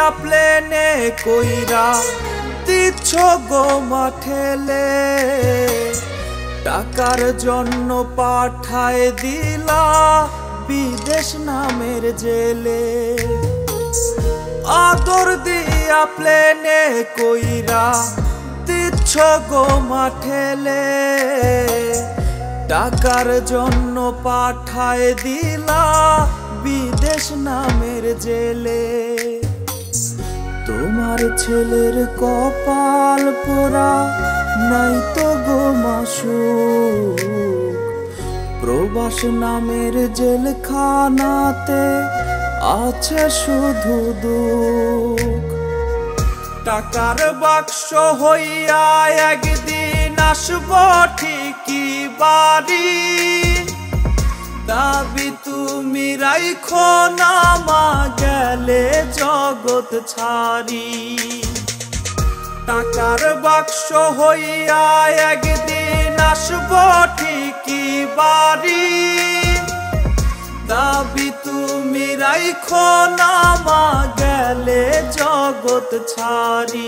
দিয়া প্লেনে কইরা দিচ্ছ গো মাঠেলে, টাকার জন্য পাঠায় দিলা বিদেশ নামের জেলে। আদর দিয়া প্লেনে কইরা দিচ্ছ গো মাঠেলে, টাকার জন্য পাঠায় দিলা বিদেশ নামের জেলে। তোমার ছেলের কপাল পোড়া নাই তো গো মাসুক, প্রবাস নামের জেলখানাতে আছে শুধু দুঃখ। টাকার বাক্স হইয়া একদিন আসব ঠিকই বাড়ি, দাবি তুমি রাইখো না মা গেলে জগৎ ছাড়ি। টাকার বাক্স হইয়া একদিন আসব ঠিকই বাড়ি, দাবি তুমি রাইখো না মা গেলে জগৎ ছাড়ি।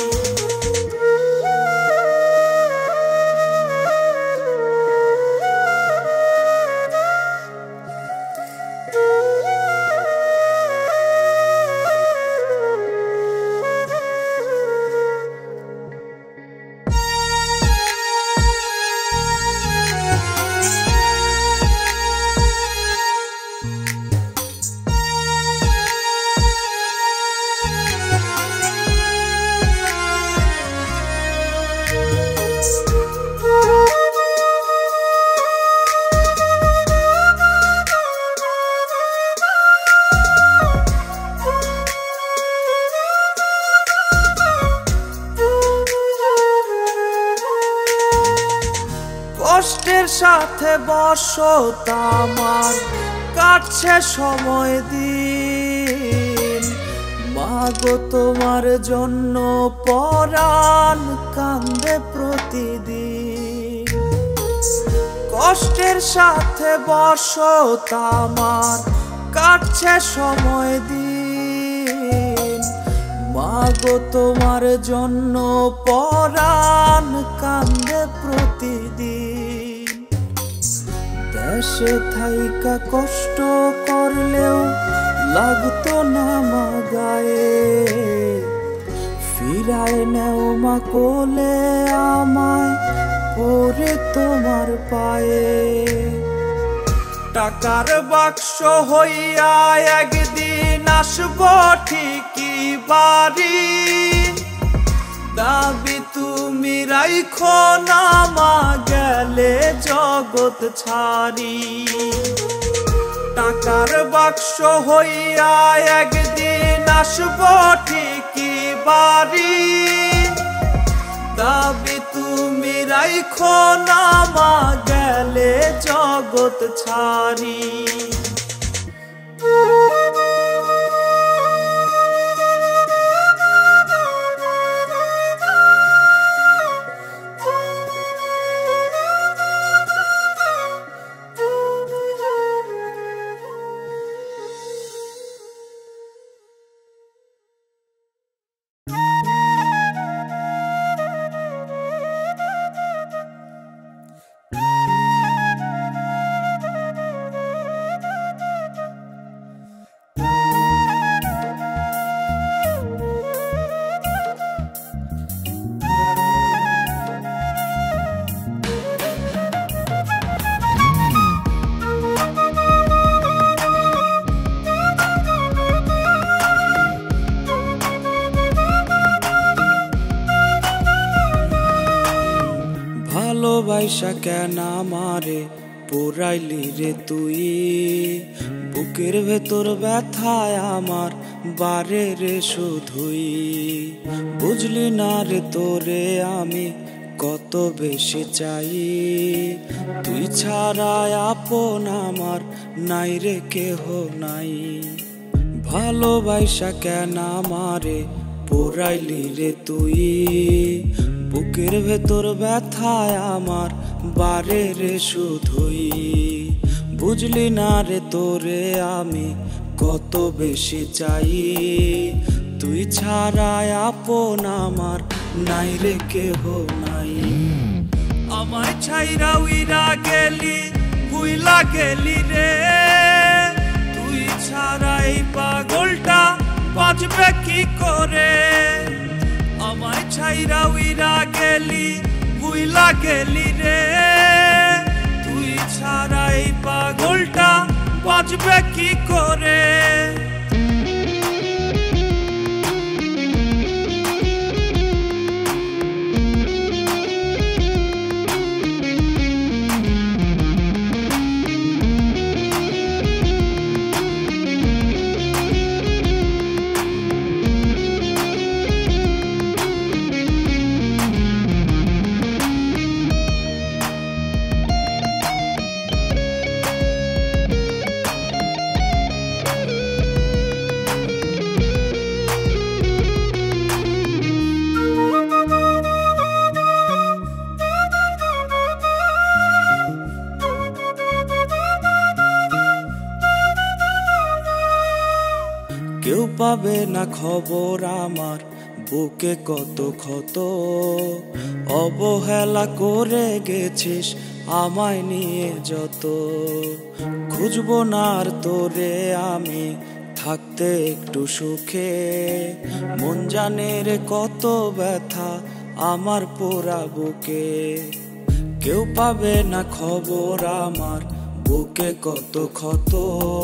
কষ্টের সাথে বসত আমার কাটছে সময় দিন, মাগো তোমার জন্য পরাণ কান্দে প্রতিদিন। কষ্টের সাথে বসত আমার কাটছে সময় দিন, মাগো তোমার জন্য পরাণ কান্দে প্রতিদিন। দেশে থাইকা কষ্ট করলেও লাগতো না মা গায়ে, ফিরায় নেও মা কোলে আমায় পরে তোমার পায়ে। টাকার বাক্স হইয়া একদিন আসব ঠিকই বাড়ি, দাবি তুমি রাইখো না মা গেলে জগৎ ছাড়ি। টাকার বাক্স হইয়া একদিন আসব ঠিকই বাড়ি, দাবি তুমি রাইখো না মা গেলে জগৎ ছাড়ি। ভালোবাসা কেন আমারে পুরাইলি রে তুই, বুকের ভেতর ব্যথায় আমার বারে রে শুধুই। বুঝলি না রে তোরে আমি কত বেশি চাই, তুই ছাড়া আপন আমার নাই রে কেহ নাই। ভালোবাসা কেন আমারে পুরাইলি রে তুই, বুকের ভেতর ব্যথায় আমার বারে রে শুধুই। বুঝলি না রে তোরে আমি কত বেশি চাই, তুই ছাড়াই আপন আমার নাই রে কেহ নাই। আমায় ছাইরা উইরা গেলি ভুইলা গেলি রে, তুই ছাড়াই পাগলটা বাঁচবে কি করে। আমায় ছাইরা উইরা গেলি ভুইলা গেলি রে, তুই ছাড়াই পাগলটা বাঁচবে কি করে। কেউ পাবে না খবর আমার বুকে কত ক্ষত, অবহেলা করে গেছিস আমায় নিয়ে যত। খুঁজবো না আর তোরে আমি থাকতে একটু সুখে, মন জানে রে কত ব্যথা আমার পোড়া বুকে। কেউ পাবে না খবর আমার বুকে কত ক্ষত,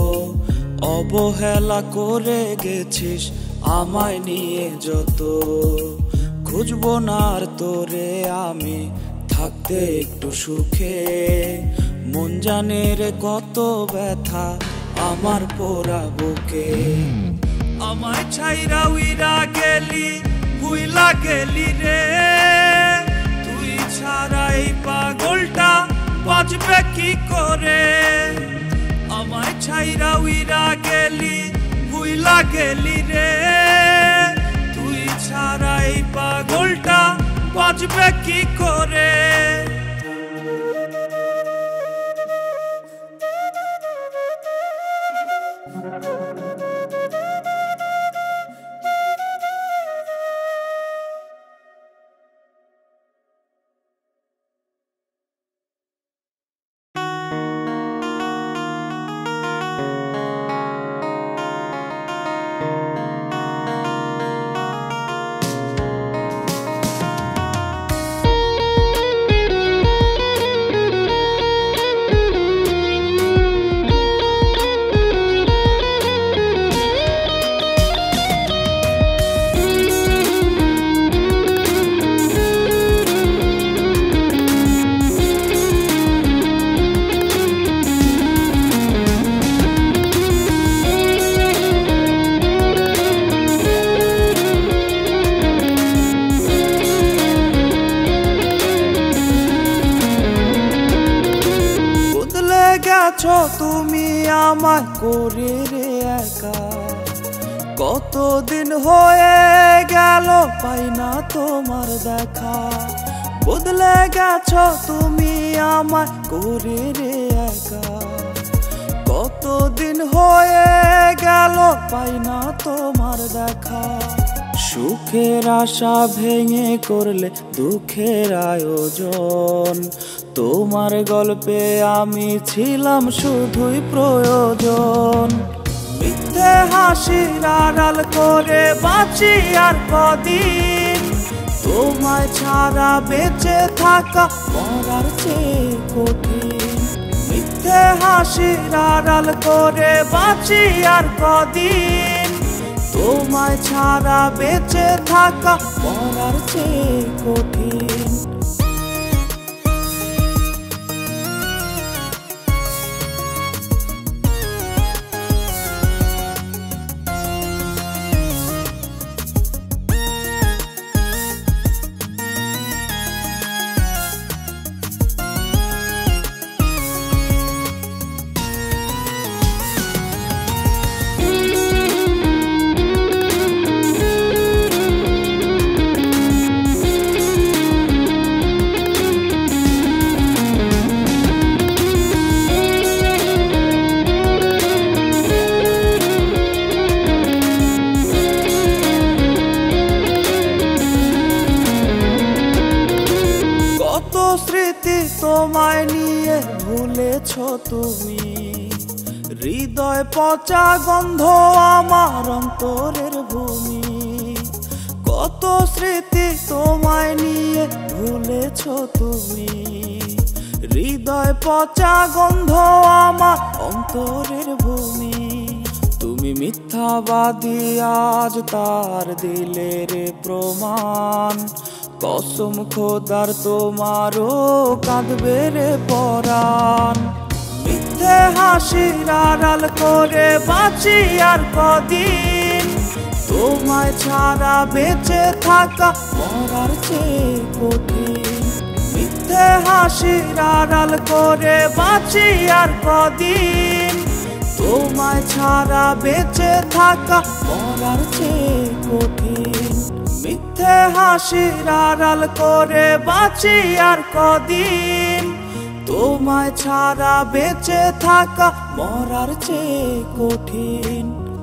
অবহেলা করে গেছিস আমায় নিয়ে যত। খুঁজবো না আর তোরে আমি থাকতে একটু সুখে, মন জানে রে কত ব্যথা আমার পোড়া বুকে। আমায় ছাইরা উইরা গেলি ভুইলা গেলি রে, তুই ছাড়াই পাগলটা বাঁচবে কি করে। আমায় ছাইরা উইরা গেলি ভুইলা গেলি রে, তুই ছাড়াই পাগলটা বাঁচবে কি করে। তুমি আমায় করে রে একা, কতদিন হয়ে গেল পাই না তোমার দেখা। বদলে গেছো তুমি আমায় করে রে একা, কতদিন হয়ে গেল পাই না তোমার দেখা। সুখের আশা ভেঙে করলে দুঃখের আয়োজন, তোমার গল্পে আমি ছিলাম শুধুই প্রয়োজন। মিথ্যে হাসির আড়াল করে বাঁচি আর কদিন, তোমায় ছাড়া বেঁচে থাকা মরার চেয়ে কঠিন। মিথ্যে হাসির আড়াল করে বাঁচি আর কদিন, তোমায় ছাড়া বেঁচে থাকা মরার চেয়ে কঠিন। তুমি। হৃদয় পচা গন্ধ আমার অন্তরের ভূমি, কত স্মৃতি তোমায় নিয়ে ভুলেছ তুমি। হৃদয় পচা গন্ধ আমার অন্তরের ভূমি, তুমি মিথ্যাবাদী আজ তার দিলে রে প্রমাণ। কসম খোদার তোমারও কাঁদবে রে পরাণ। মিথ্যে হাসির আড়াল করে বাঁচি আর কদিন, তোমায় ছাড়া বেঁচে থাকা মরার চেয়ে কঠিন। মিথ্যে হাসির আড়াল করে বাঁচি আর কদিন, তোমায় ছাড়া বেঁচে থাকা মরার চেয়ে কঠিন। মিথ্যে হাসির আড়াল করে বাঁচি আর কদিন, তোমায় ছাড়া বেঁচে থাকা মরার চেয়ে কঠিন।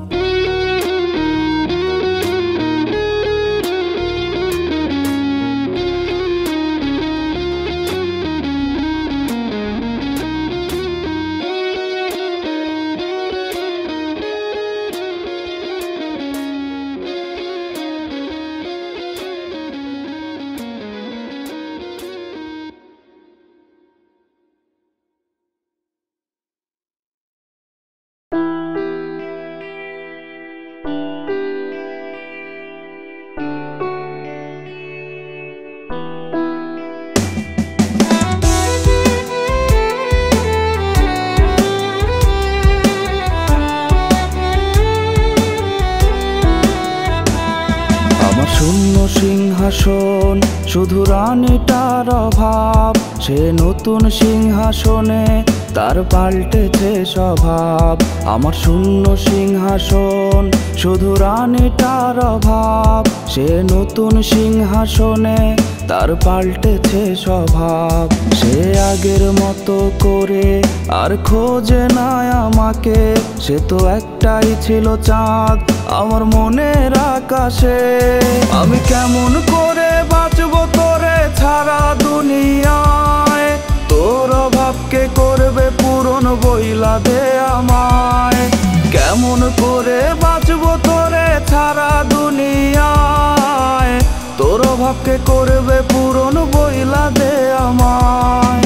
শূন্য সিংহাসন শুধু রানীটার অভাব, সে নতুন সিংহাসনে তার পাল্টেছে স্বভাব। আমার শূন্য সিংহাসন শুধু রানীটার অভাব, সে নতুন সিংহাসনে তার পাল্টেছে স্বভাব। সে আগের মতো করে আর খোঁজে না আমাকে, সে তো একটাই ছিল চাঁদ আমার মনের আকাশে। আমি কেমন করে বাঁচবো তোরে ছাড়া দুনিয়ায়, তোর অভাবকে করবে পূরণ বইলা দে আমায়। কেমন করে বাঁচবো তোরে ছাড়া দুনিয়ায়, তোর অভাবকে করবে পূরণ বইলা দে আমায়।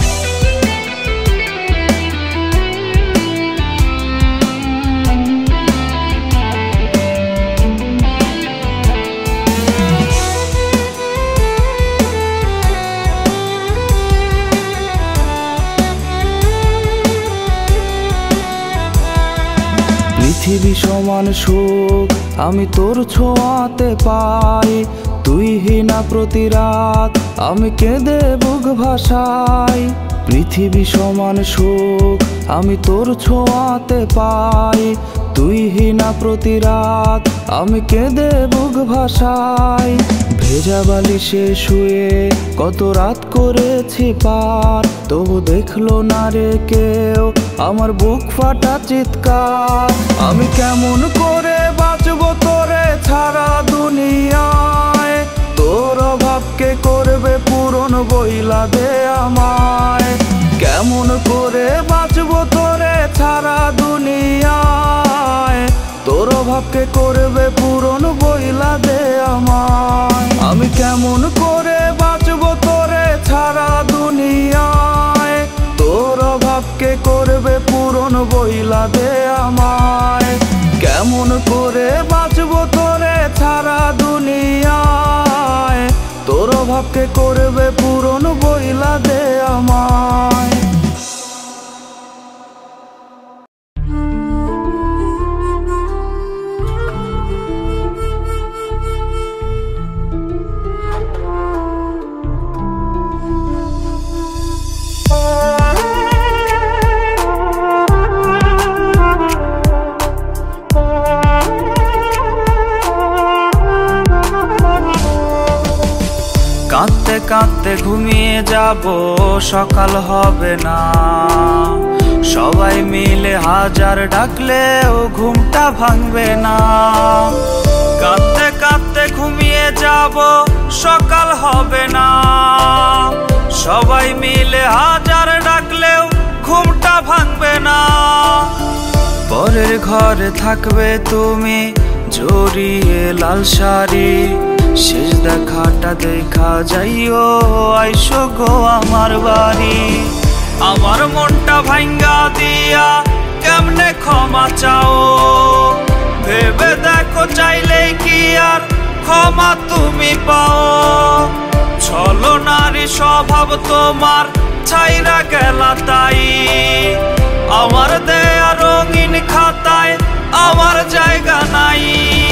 পৃথিবী সমান সুখ আমি তোর ছোঁয়াতে পাই, তুই হিনা প্রতি রাত আমি কেঁদে বুক ভাসাই। পৃথিবী সমান সুখ আমি তোর ছোঁয়াতে পাই, তুই হিনা প্রতি রাত আমি কেঁদে বুক ভাসাই। ভেজা বালিশে শুয়ে কত রাত করেছি পার, তবু দেখলো না রে কেউ আমার বুক ফাটা চিৎকার। আমি কেমন করে বাঁচবো তোরে ছাড়া দুনিয়ায়, তোর অভাবকে করবে পূরণ বইলা দে আমায়। কেমন করে বাঁচবো তোরে ছাড়া দুনিয়ায়, তোর অভাবকে করবে পূরণ বইলা দে আমায়। আমি কেমন করে বাঁচবো তোরে ছাড়া দুনিয়ায়, তোর অভাবকে করবে পূরণ বইলা দে আমায়। কেমন করে বাঁচবো তোরে ছাড়া দুনিয়ায়, তোর অভাবকে করবে পূরণ বইলা দে আমায়। কাঁদতে কাঁদতে ঘুমিয়ে যাব সকাল হবে না, সবাই মিলে হাজার ডাকলেও ঘুমটা ভাঙবে না। কাঁদতে কাঁদতে ঘুমিয়ে যাব সকাল হবে না, সবাই মিলে হাজার ডাকলেও ঘুমটা ভাঙবে না। পরের ঘরে থাকবে তুমি জড়িয়ে লাল শাড়ি, শেষ দেখাটা দেখা যাইও আইসো গো আমার বাড়ি। আমার মনটা ভাঙ্গা দিয়া কেমনে ক্ষমা চাও, ভেবে দেখো চাইলে কি আর ক্ষমা তুমি পাও। ছলনারী স্বভাব তোমার ছাইরা গেলা তাই, আমার দেয়া রঙিন খাতায় আমার জায়গা নাই।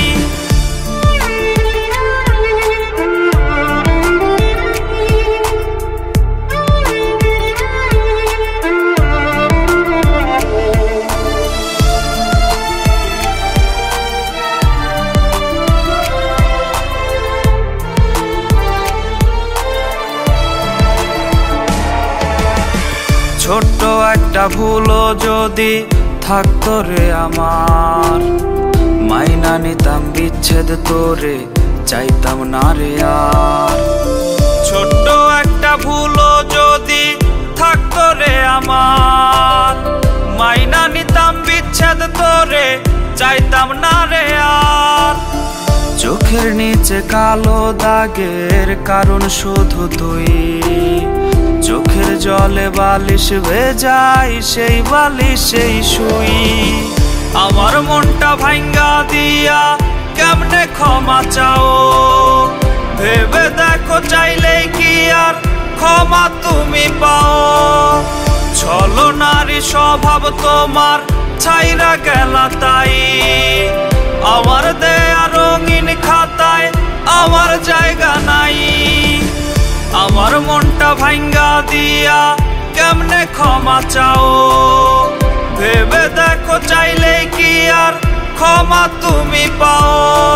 ছোট্ট একটা ভুলও যদি থাকতো রে আমার, মাইনা নিতাম বিচ্ছেদ তোরে, চাইতাম না রে আর। ছোট্ট একটা ভুলও যদি থাকতো রে আমার, মাইনা নিতাম বিচ্ছেদ তোরে, চাইতাম না রে আর। চোখের নিচে কালো দাগের কারণ শুধু তুই, চোখের জলে বালিশ ভেজাই সেই বালিশেই শুই। আমার মনটা ভাঙ্গা দিয়া কেমনে ক্ষমা চাও, ভেবে দেখো চাইলে কি আর ক্ষমা তুমি পাও। ছলনারী স্বভাব তোমার ছাইরা গেলা তাই, আমার দেয়া রঙিন খাতায় আমার জায়গা নাই। আমার মনটা ভাঙ্গা দিয়া কেমনে ক্ষমা চাও, ভেবে দেখো চাইলে কি আর ক্ষমা তুমি পাও।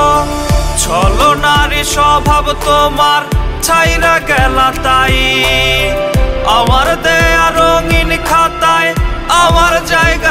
ছলনারী স্বভাব তোমার ছাইরা গেলা তাই, আমার দেয়া রঙিন খাতায় আমার জায়গা